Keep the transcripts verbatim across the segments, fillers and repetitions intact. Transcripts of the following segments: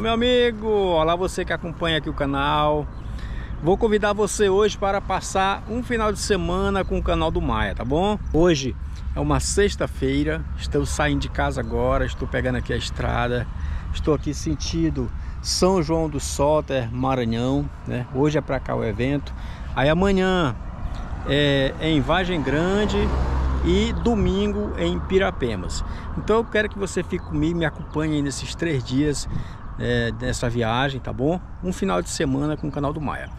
meu amigo! Olá, você que acompanha aqui o canal. Vou convidar você hoje para passar um final de semana com o canal do Maia, tá bom? Hoje é uma sexta-feira, estou saindo de casa agora, estou pegando aqui a estrada. Estou aqui sentido São João do Soter, Maranhão, né? Hoje é para cá o evento. Aí amanhã é, é em Vargem Grande e domingo em Pirapemas. Então eu quero que você fique comigo, me acompanhe aí nesses três dias é, dessa viagem, tá bom? Um final de semana com o canal do Maia.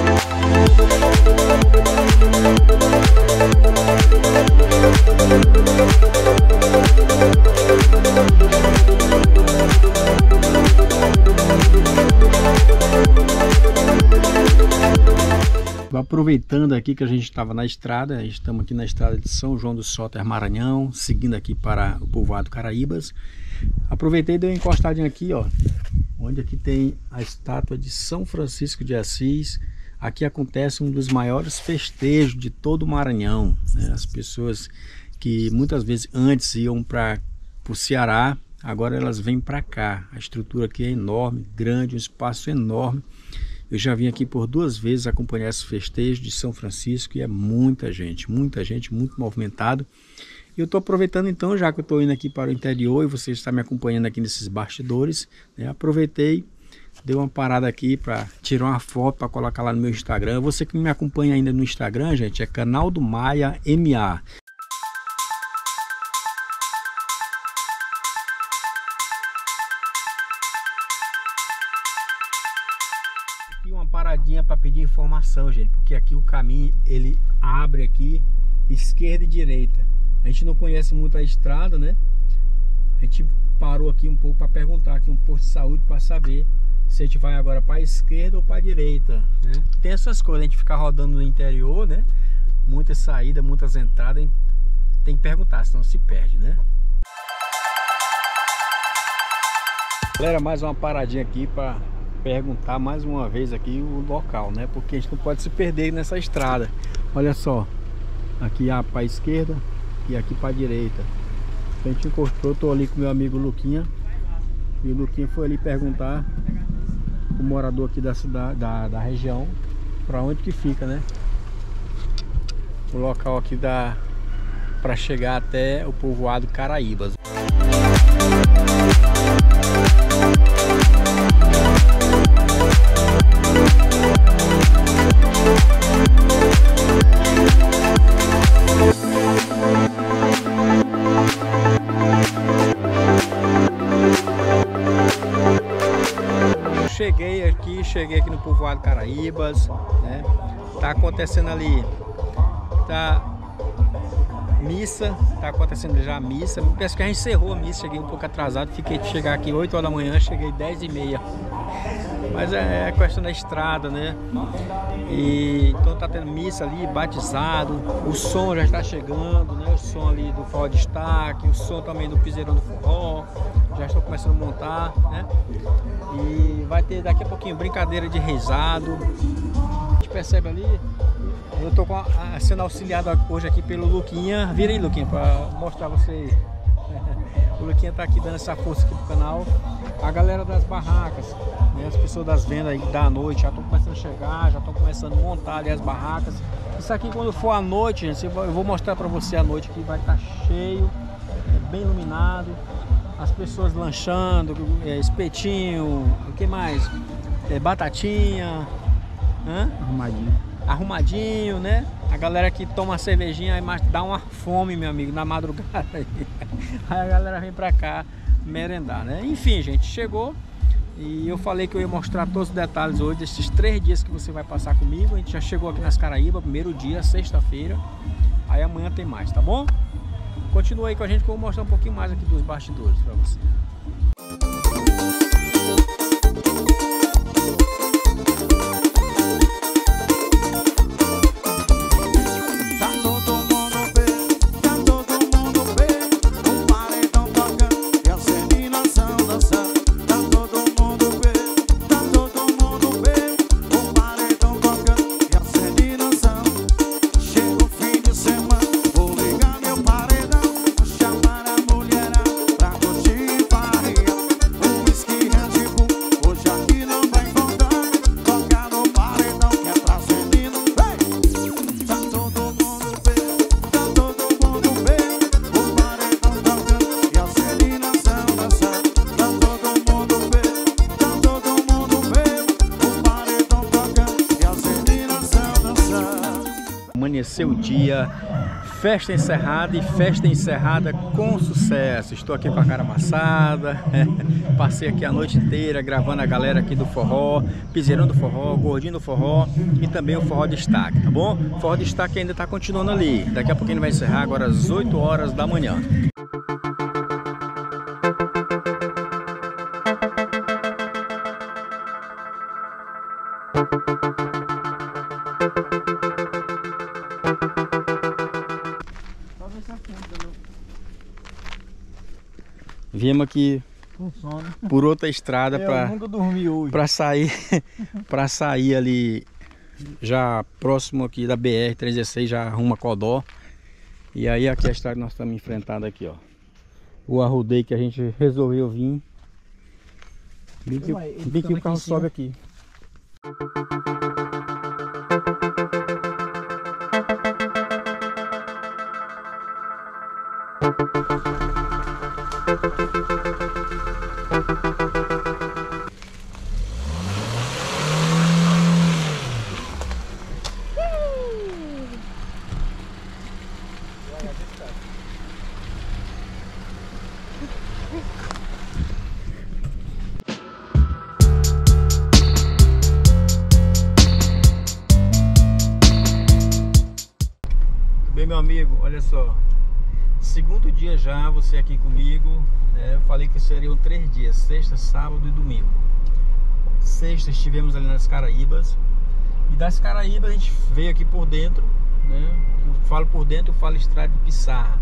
Aproveitando aqui que a gente estava na estrada, estamos aqui na estrada de São João do Soter, Maranhão, seguindo aqui para o povoado Caraíbas. Aproveitei e dei uma encostadinha aqui, ó, onde aqui tem a estátua de São Francisco de Assis. Aqui acontece um dos maiores festejos de todo o Maranhão, né? As pessoas que muitas vezes antes iam para o Ceará, agora elas vêm para cá. A estrutura aqui é enorme, grande, um espaço enorme. Eu já vim aqui por duas vezes acompanhar esse festejo de São Francisco e é muita gente, muita gente, muito movimentado. E eu estou aproveitando então, já que eu estou indo aqui para o interior e você está me acompanhando aqui nesses bastidores, né? Aproveitei, dei uma parada aqui para tirar uma foto para colocar lá no meu Instagram. Você que me acompanha ainda no Instagram, gente, é canal do Maia M A. Uma paradinha para pedir informação, gente, porque aqui o caminho ele abre aqui esquerda e direita. A gente não conhece muito a estrada, né? A gente parou aqui um pouco para perguntar aqui um posto de saúde para saber se a gente vai agora para a esquerda ou para a direita, né? Tem essas coisas, a gente ficar rodando no interior, né? Muitas saídas, muitas entradas, tem que perguntar, senão se perde, né? Galera, mais uma paradinha aqui para perguntar mais uma vez aqui o local, né? Porque a gente não pode se perder nessa estrada. Olha só, aqui há para a esquerda e aqui para a direita. A gente encostou, eu tô ali com meu amigo Luquinha e o Luquinha foi ali perguntar o morador aqui da cidade, da, da região, para onde que fica, né? O local aqui dá para chegar até o povoado Caraíbas. Cheguei aqui, cheguei aqui no povoado Caraíbas, né? Tá acontecendo ali, tá missa, tá acontecendo já a missa. Penso que a gente encerrou a missa, cheguei um pouco atrasado, fiquei de chegar aqui oito horas da manhã, cheguei dez e meia. Mas é, é questão da estrada, né? E então tá tendo missa ali, batizado, o som já está chegando, né? O som ali do forró de destaque, o som também do piseirão do forró, já estão começando a montar, né? E vai ter daqui a pouquinho brincadeira de reizado. A gente percebe ali, eu tô com a, a, sendo auxiliado hoje aqui pelo Luquinha. Vira aí, Luquinha, para mostrar você. O Luquinha tá aqui dando essa força aqui pro canal. A galera das barracas, né, as pessoas das vendas aí da noite já estão começando a chegar, já estão começando a montar ali as barracas. Isso aqui quando for à noite, gente, eu vou mostrar para você à noite que vai estar cheio, é, bem iluminado, as pessoas lanchando, é, espetinho, o que mais? É, batatinha, hã? Arrumadinho. Arrumadinho, né? A galera que toma cervejinha, aí dá uma fome, meu amigo, na madrugada. Aí a galera vem pra cá merendar, né? Enfim, gente, chegou e eu falei que eu ia mostrar todos os detalhes hoje desses três dias que você vai passar comigo. A gente já chegou aqui nas Caraíbas, primeiro dia, sexta-feira. Aí amanhã tem mais, tá bom? Continua aí com a gente que eu vou mostrar um pouquinho mais aqui dos bastidores pra você. seu dia. Festa encerrada e festa encerrada com sucesso. Estou aqui com a cara amassada. Passei aqui a noite inteira gravando a galera aqui do forró, piseirão do forró, gordinho do forró e também o forró destaque, tá bom? O forró destaque ainda está continuando ali. Daqui a pouquinho vai encerrar agora às oito horas da manhã. Viemos aqui por outra estrada para sair para sair ali já próximo aqui da B R trezentos e dezesseis, já rumo a Codó. E aí aqui é a estrada que nós estamos enfrentando aqui, ó. O arrodeio que a gente resolveu vir. Bem que, bem que o carro sobe aqui. Bem, meu amigo, olha só, segundo dia já você aqui comigo, né? Eu falei que seriam três dias, sexta, sábado e domingo. Sexta estivemos ali nas Caraíbas, e das Caraíbas a gente veio aqui por dentro, né? Eu falo por dentro, eu falo estrada de Pissarra.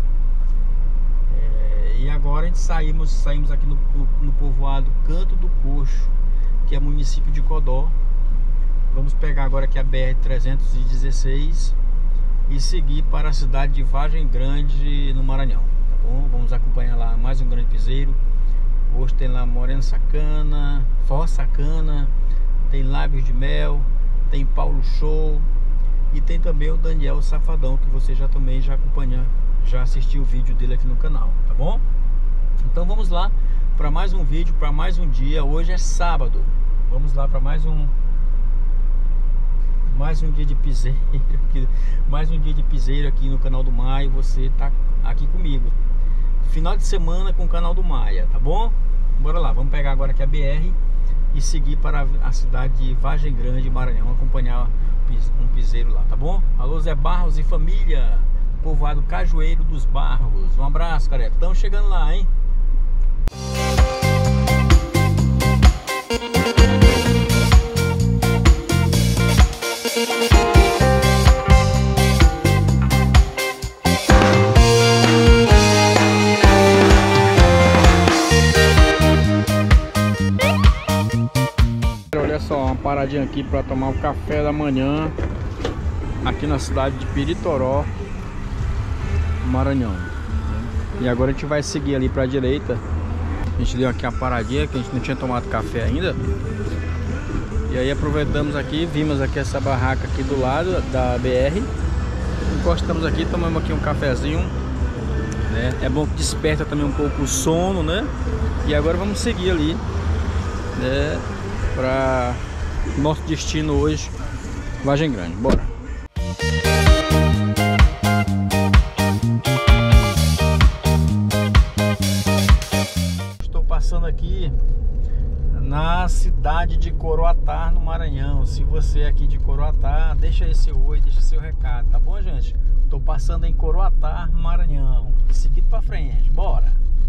É, e agora a gente saímos, saímos aqui no, no, no povoado Canto do Coxo, que é município de Codó. Vamos pegar agora aqui a B R trezentos e dezesseis e seguir para a cidade de Vargem Grande, no Maranhão, tá bom? Vamos acompanhar lá mais um grande piseiro. Hoje tem lá Morena Sacana, Forró Sacana, tem Lábios de Mel, tem Paulo Show e tem também o Daniel Safadão, que você já também já acompanha, já assistiu o vídeo dele aqui no canal, tá bom? Então vamos lá para mais um vídeo, para mais um dia. Hoje é sábado, vamos lá para mais um mais um dia de piseiro aqui, mais um dia de piseiro aqui no canal do Maia. Você tá aqui comigo final de semana com o canal do Maia, tá bom? Bora lá, vamos pegar agora aqui a B R e seguir para a cidade de Vargem Grande, Maranhão, acompanhar um piseiro lá, tá bom? Alô, Zé Barros e família, povoado Cajueiro dos Barros. Um abraço, cara, estamos chegando lá, hein? Olha só, uma paradinha aqui para tomar o café da manhã aqui na cidade de Piritoró, Maranhão. E agora a gente vai seguir ali para a direita. A gente deu aqui uma paradinha que a gente não tinha tomado café ainda. E aí aproveitamos aqui, vimos aqui essa barraca aqui do lado da B R. Encostamos aqui, tomamos aqui um cafezinho, né? É bom que desperta também um pouco o sono, né? E agora vamos seguir ali, né, para nosso destino hoje, Vargem Grande. Bora! Estou passando aqui na cidade de Coroatá, no Maranhão. Se você é aqui de Coroatá, deixa aí seu oi, deixa seu recado, tá bom, gente? Estou passando em Coroatá, Maranhão. Seguido para frente, bora!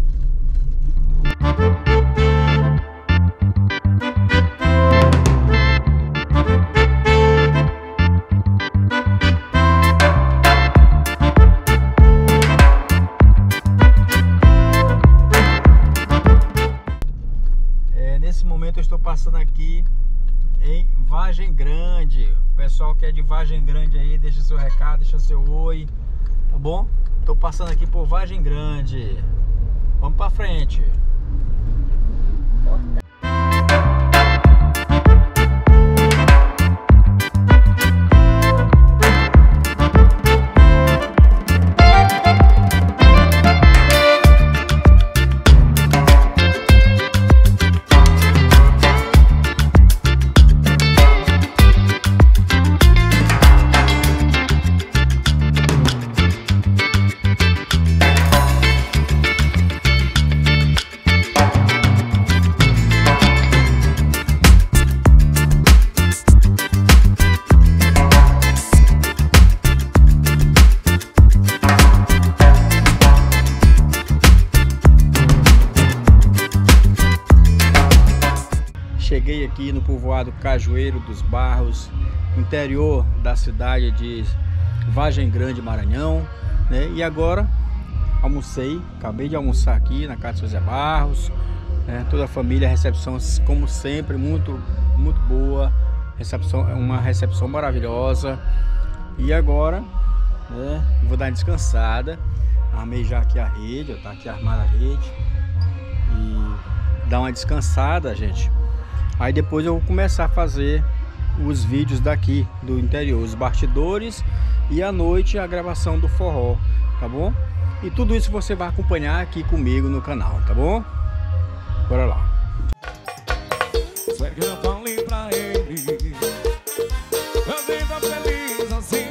Eu estou passando aqui em Vargem Grande. O pessoal que é de Vargem Grande aí, deixa seu recado, deixa seu oi, tá bom? Estou passando aqui por Vargem Grande. Vamos para frente. aqui no povoado Cajueiro dos Barros, interior da cidade de Vargem Grande, Maranhão, né? E agora almocei, acabei de almoçar aqui na casa de seu Zé Barros, né? Toda a família, a recepção como sempre muito, muito boa, recepção, uma recepção maravilhosa. E agora, né, vou dar uma descansada. Armei já aqui a rede, ó, tá aqui armada a rede. E dar uma descansada, gente. Aí depois eu vou começar a fazer os vídeos daqui do interior, os bastidores, e à noite a gravação do forró, tá bom? E tudo isso você vai acompanhar aqui comigo no canal, tá bom? Bora lá. Segue, eu falei pra ele, a vida feliz assim,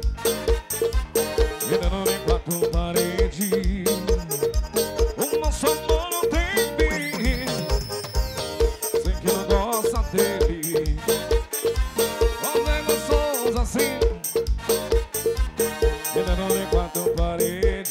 ainda não tem quatro paredes, o nosso amor não tem fim. Sei que não gosta dele, nós é gostoso assim, ainda não tem quatro paredes,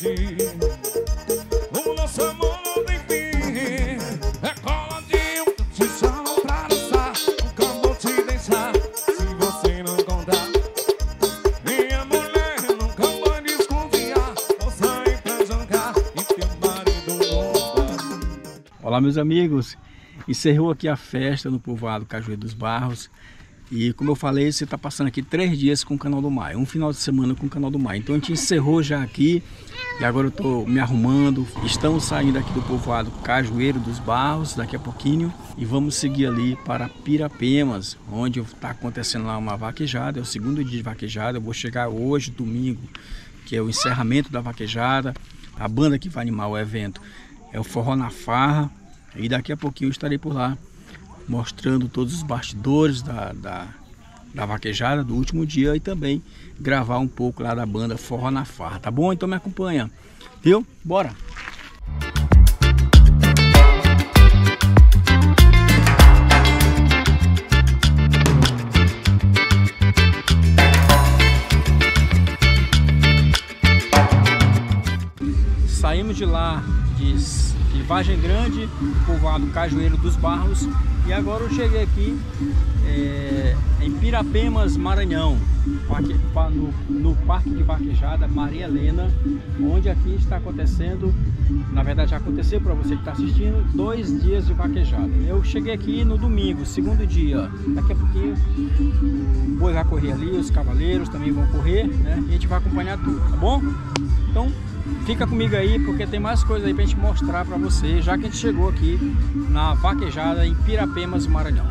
o nosso amor não tem fim. É cola de um tijolo pra dançar, nunca vou te deixar se você não contar. Minha mulher nunca vai desconfiar, vou sair pra jogar e teu marido volta. Olá, meus amigos, encerrou aqui a festa no povoado Cajueiro dos Barros. E como eu falei, você está passando aqui três dias com o Canal do Maio, um final de semana com o Canal do Maio. Então a gente encerrou já aqui e agora eu estou me arrumando. Estamos saindo aqui do povoado Cajueiro dos Barros daqui a pouquinho e vamos seguir ali para Pirapemas, onde está acontecendo lá uma vaquejada. É o segundo dia de vaquejada. Eu vou chegar hoje, domingo, que é o encerramento da vaquejada. A banda que vai animar o evento é o Forró na Farra e daqui a pouquinho eu estarei por lá, mostrando todos os bastidores da, da, da vaquejada do último dia e também gravar um pouco lá da banda Forró na Farra, tá bom? Então me acompanha, viu? Bora! Saímos de lá de, de Vargem Grande, povoado Cajueiro dos Barros, e agora eu cheguei aqui é, em Pirapemas, Maranhão, no, no Parque de Vaquejada Maria Helena, onde aqui está acontecendo, na verdade já aconteceu para você que está assistindo, dois dias de vaquejada. Eu cheguei aqui no domingo, segundo dia. Daqui a pouquinho o boi vai correr ali, os cavaleiros também vão correr, né? E a gente vai acompanhar tudo, tá bom? Então fica comigo aí, porque tem mais coisas aí pra gente mostrar pra você, já que a gente chegou aqui na vaquejada em Pirapemas, Maranhão.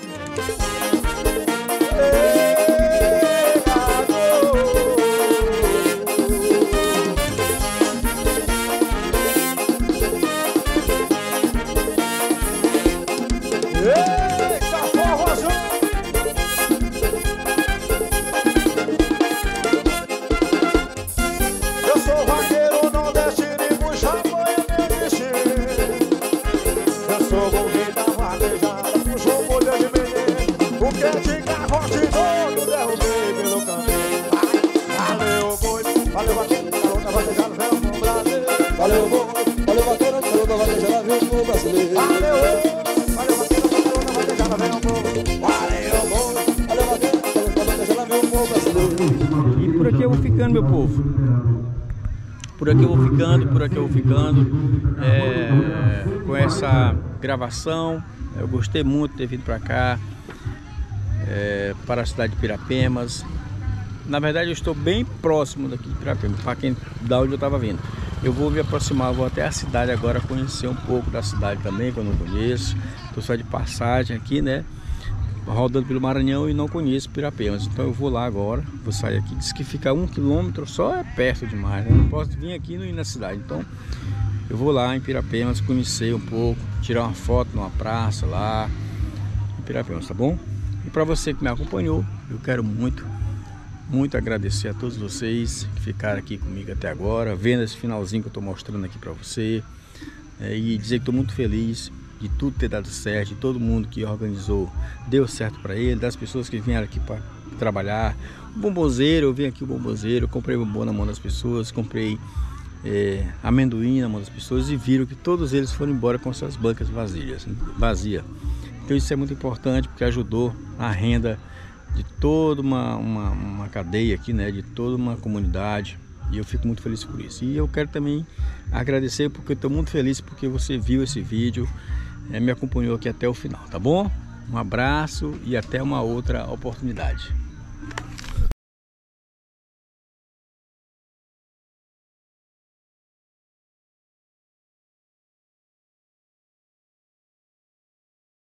Valeu, valeu, vaqueiro, valeu da vaquejada, viu o povo brasileiro. Valeu, valeu, vaqueiro, valeu da vaquejada, viu o povo. Valeu, valeu, vaqueiro, valeu da vaquejada, viu o povo brasileiro. E por aqui eu vou ficando, meu povo. Por aqui eu vou ficando, por aqui eu vou ficando é, com essa gravação. Eu gostei muito de ter vindo para cá, é, para a cidade de Pirapemas. Na verdade eu estou bem próximo daqui de Pirapemas, para quem da onde eu estava vindo. Eu vou me aproximar, vou até a cidade agora, conhecer um pouco da cidade também, que eu não conheço. Estou só de passagem aqui, né? Rodando pelo Maranhão e não conheço Pirapemas. Então eu vou lá agora, vou sair aqui. Diz que fica um quilômetro, só é perto demais, né? Não posso vir aqui e não ir na cidade. Então eu vou lá em Pirapemas, conhecer um pouco, tirar uma foto numa praça lá em Pirapemas, tá bom? E para você que me acompanhou, eu quero muito Muito agradecer a todos vocês que ficaram aqui comigo até agora, vendo esse finalzinho que eu estou mostrando aqui para você, é, e dizer que estou muito feliz de tudo ter dado certo, de todo mundo que organizou deu certo para ele, das pessoas que vieram aqui para trabalhar. O bombozeiro, eu vim aqui o bombozeiro, eu comprei bombom na mão das pessoas, comprei é, amendoim na mão das pessoas e viram que todos eles foram embora com suas bancas vazias, vazia. Então isso é muito importante porque ajudou a renda de toda uma, uma, uma cadeia aqui, né? De toda uma comunidade. E eu fico muito feliz por isso. E eu quero também agradecer porque eu estou muito feliz porque você viu esse vídeo, é, me acompanhou aqui até o final, tá bom? Um abraço e até uma outra oportunidade.